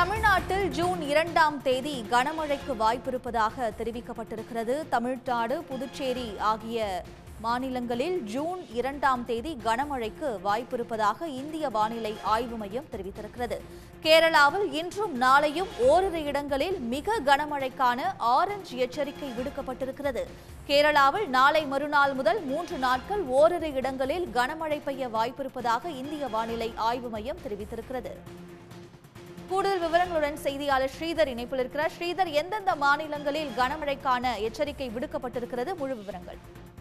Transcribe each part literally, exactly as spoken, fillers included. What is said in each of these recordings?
தமிழ்நாட்டில் ஜூன் இரண்டாம் தேதி கனமழைக்கு வாய்ப்பிருப்பதாக தெரிவிக்கப்பட்டிருக்கிறது. தமிழ்நாடு, புதுச்சேரி ஆகிய மாநிலங்களில் ஜூன் இரண்டாம் தேதி கனமழைக்கு வாய்ப்பிருப்பதாக இந்திய வானிலை ஆய்வு மையம் தெரிவித்திருக்கிறது. கேரளாவில் இன்றும் நாளையும் ஓரிரு இடங்களில் மிக கனமழைக்கான ஆரஞ்சு எச்சரிக்கை விடுக்கப்பட்டிருக்கிறது. கேரளாவில் நாளை மறுநாள் முதல் மூன்று நாட்கள் ஓரிரு இடங்களில் கனமழை பெய்ய வாய்ப்பிருப்பதாக இந்திய வானிலை ஆய்வு மையம் தெரிவித்திருக்கிறது. கூடுதல் விவரங்களுடன் செய்தியாளர் ஸ்ரீதர் இணைப்பில் இருக்கிறார். ஸ்ரீதர், எந்தெந்த மாநிலங்களில் கனமழைக்கான எச்சரிக்கை விடுக்கப்பட்டிருக்கிறது? முழு விவரங்கள்.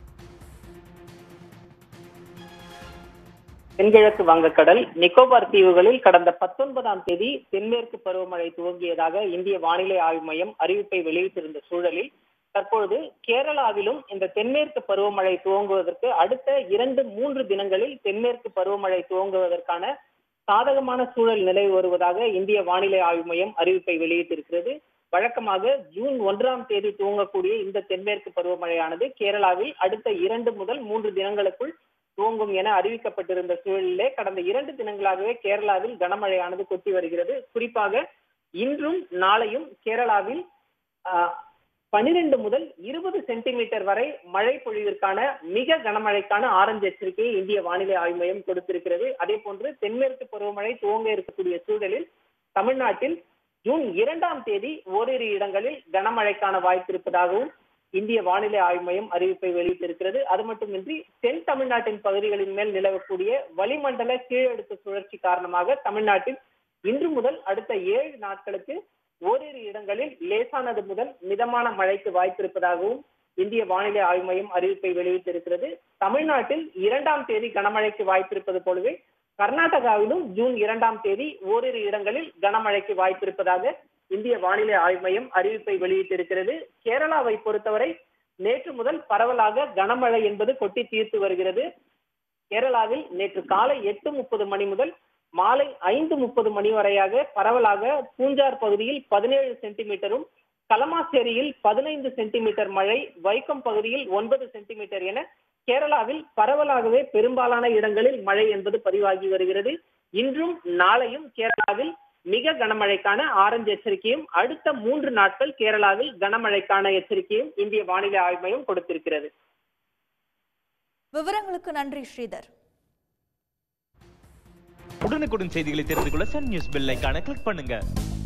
தென்கிழக்கு வங்கக்கடல், நிக்கோபார் தீவுகளில் கடந்த பத்தொன்பதாம் தேதி தென்மேற்கு பருவமழை துவங்கியதாக இந்திய வானிலை ஆய்வு மையம் அறிவிப்பை வெளியிட்டிருந்த சூழலில் தற்பொழுது கேரளாவிலும் இந்த தென்மேற்கு பருவமழை துவங்குவதற்கு அடுத்த இரண்டு மூன்று தினங்களில் தென்மேற்கு பருவமழை துவங்குவதற்கான சாதகமான சூழல் நிலவி வருவதாக இந்திய வானிலை ஆய்வு மையம் அறிவிப்பை வெளியிட்டிருக்கிறது. வழக்கமாக ஜூன் ஒன்றாம் தேதி துவங்கக்கூடிய இந்த தென்மேற்கு பருவமழையானது கேரளாவில் அடுத்த இரண்டு முதல் மூன்று தினங்களுக்குள் துவங்கும் என அறிவிக்கப்பட்டிருந்த சூழலிலே கடந்த இரண்டு தினங்களாகவே கேரளாவில் கனமழையானது கொட்டி வருகிறது. குறிப்பாக இன்றும் நாளையும் கேரளாவில் பனிரெண்டு முதல் இருபது சென்டிமீட்டர் வரை மழை பொழிவிற்கான மிக கனமழைக்கான ஆரஞ்சு எச்சரிக்கையை இந்திய வானிலை ஆய்வு மையம் கொடுத்திருக்கிறது. அதே போன்று தென்மேற்கு பருவமழை துவங்க இருக்கக்கூடிய சூழலில் தமிழ்நாட்டில் ஜூன் இரண்டாம் தேதி ஓரிரு இடங்களில் கனமழைக்கான வாய்ப்பு இருப்பதாகவும் இந்திய வானிலை ஆய்வு மையம் அறிவிப்பை வெளியிட்டிருக்கிறது. அது மட்டுமின்றி தென் தமிழ்நாட்டின் பகுதிகளின் மேல் நிலவக்கூடிய வளிமண்டல கீழடுக்கு சுழற்சி காரணமாக தமிழ்நாட்டில் இன்று முதல் அடுத்த ஏழு நாட்களுக்கு ஓரிரு இடங்களில் லேசானது முதல் மிதமான மழைக்கு வாய்ப்பிருப்பதாகவும் இந்திய வானிலை ஆய்வு மையம் அறிவிப்பை வெளியிட்டிருக்கிறது. தமிழ்நாட்டில் இரண்டாம் தேதி கனமழைக்கு வாய்ப்பிருப்பது போலவே கர்நாடகாவிலும் ஜூன் இரண்டாம் தேதி ஓரிரு இடங்களில் கனமழைக்கு வாய்ப்பிருப்பதாக இந்திய வானிலை ஆய்வு மையம் அறிவிப்பை வெளியிட்டிருக்கிறது. கேரளாவை பொறுத்தவரை நேற்று முதல் பரவலாக கனமழை என்பது கொட்டி தீர்த்து வருகிறது. கேரளாவில் நேற்று காலை எட்டு முப்பது மணி முதல் மாலை ஐந்து முப்பது மணி வரையாக பரவலாக பூஞ்சார் பகுதியில் பதினேழு சென்டிமீட்டரும், கலமாச்சேரியில் பதினைந்து சென்டிமீட்டர் மழை, வைக்கம் பகுதியில் ஒன்பது சென்டிமீட்டர் என கேரளாவில் பரவலாகவே பெரும்பாலான இடங்களில் மழை என்பது பதிவாகி வருகிறது. இன்றும் நாளையும் கேரளாவில் மிக கனமழைக்கான ஆரஞ்சு எச்சரிக்கையும் அடுத்த மூன்று நாட்கள் கேரளாவில் கனமழைக்கான எச்சரிக்கையும் இந்திய வானிலை ஆய்வு மையம் கொடுத்திருக்கிறது. விவரங்களுக்கு நன்றி ஸ்ரீதர். உடனுக்குடன் செய்திகளை தெரிந்து கொள்ள சன் நியூஸ் பெல் ஐகானை கிளிக் பண்ணுங்க.